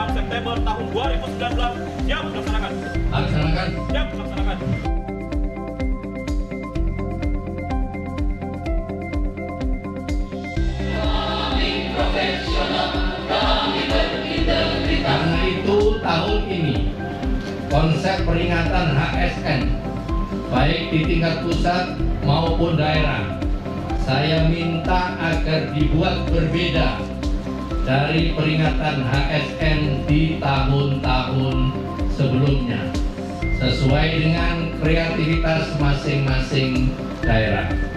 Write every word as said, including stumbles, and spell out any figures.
enam September tahun dua ribu sembilan belas siap dilaksanakan. Laksanakan. Siap dilaksanakan. Karena itu tahun ini konsep peringatan H S N baik di tingkat pusat maupun daerah saya minta agar dibuat berbeda dari peringatan H S N di tahun-tahun sebelumnya sesuai dengan kreativitas masing-masing daerah.